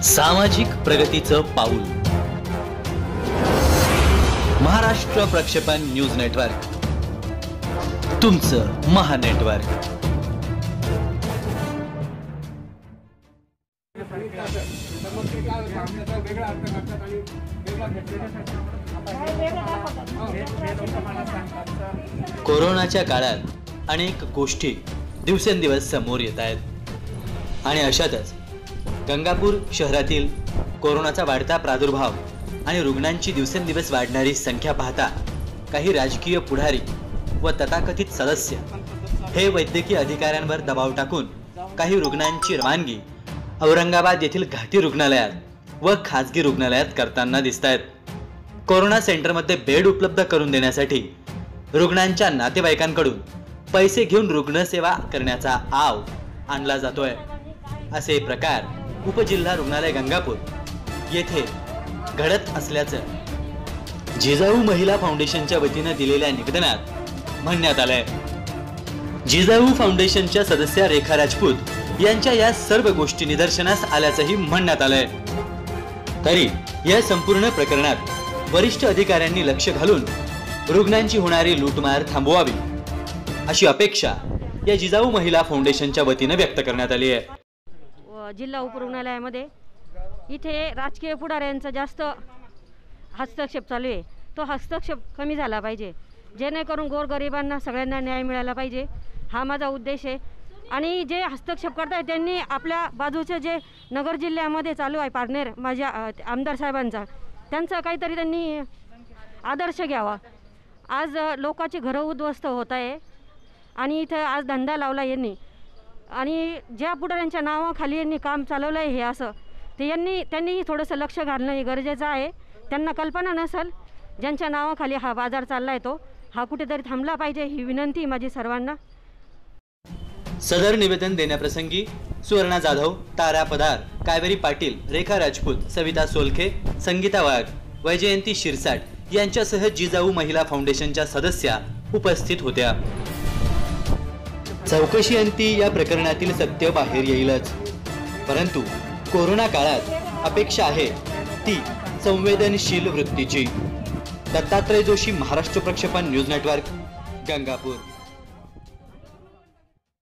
सामाजिक प्रगतीचं पाऊल महाराष्ट्र प्रक्षेपण न्यूज नेटवर्क, तुमचं महानेटवर्क। कोरोनाच्या काळात अनेक गोष्टी दिवसेंदिवस समोर येत आहेत आणि अशातच गंगापूर शहरातील कोरोनाचा वाढता प्रादुर्भाव आणि रुग्णांची दिवसेंदिवस वाढणारी संख्या पाहता काही राजकीय पुढारी व तथाकथित सदस्य हे वैद्यकीय अधिकाऱ्यांवर दबाव टाकून काही रुग्णांची रवानगी औरंगाबाद येथील घाटी रुग्णालयात व खासगी रुग्णालयात करताना दिसतायत। कोरोना सेंटरमध्ये बेड उपलब्ध करून देण्यासाठी रुग्णांच्या नातेवाईकांकडून पैसे घेऊन रुग्णसेवा करण्याचा आव आणला जातोय। असे प्रकार उपजिल्हा रुग्णालय गंगापूर येथे घडत असल्याचं जिजाऊ महिला फाउंडेशनच्या वतीने दिलेल्या निवेदनात म्हणण्यात आलंय। जिजाऊ फाउंडेशनच्या सदस्य रेखा राजपूत यांच्या या सर्व गोष्टी निदर्शनास आल्याचंही म्हणण्यात आलंय। तरी या संपूर्ण प्रकरणात वरिष्ठ अधिकाऱ्यांनी लक्ष घालून रुग्णांची होणारी लूटमार थांबवावी अशी अपेक्षा या जिजाऊ महिला फाउंडेशनच्या वतीने व्यक्त करण्यात आली आहे। जिल्हा उपरुग्णालयामध्ये इथे राजकीय पुढाऱ्यांचा जास्त हस्तक्षेप चालू आहे। तो हस्तक्षेप कमी झाला पाहिजे, जेणेकरून गोरगरिबांना सगळ्यांना न्याय मिळाला पाहिजे, हा माझा उद्देश आहे। आणि जे हस्तक्षेप करतायत त्यांनी आपल्या बाजूचे जे नगर जिल्ह्यामध्ये चालू आहे पारनेर माझ्या आमदार साहेबांचा, त्यांचा काहीतरी त्यांनी आदर्श घ्यावा। आज लोकांची घरं उद्ध्वस्त होत आहे आणि इथं आज धंदा लावला यांनी आणि ज्या पुढाऱ्यांच्या नावाखाली यांनी काम चालवलं आहे हे असं ते त्यांनी थोडंसं लक्ष घालणं हे गरजेचं आहे। त्यांना कल्पना नसेल ज्यांच्या नावाखाली हा बाजार चालला आहे तो हा कुठेतरी थांबला पाहिजे, ही विनंती माझी सर्वांना। सदर निवेदन देण्याप्रसंगी सुवर्णा जाधव, तारा पदार, कावेरी पाटील, रेखा राजपूत, सविता सोलखे, संगीता वाघ, वैजयंती शिरसाट यांच्यासह जिजाऊ महिला फाउंडेशनच्या सदस्या उपस्थित होत्या। चौकशी अंती या प्रकरणातील सत्य बाहेर येईलच, परंतु कोरोना काळात अपेक्षा आहे ती संवेदनशील वृत्तीची। दत्तात्रय जोशी, महाराष्ट्र प्रक्षेपण न्यूज नेटवर्क, गंगापूर।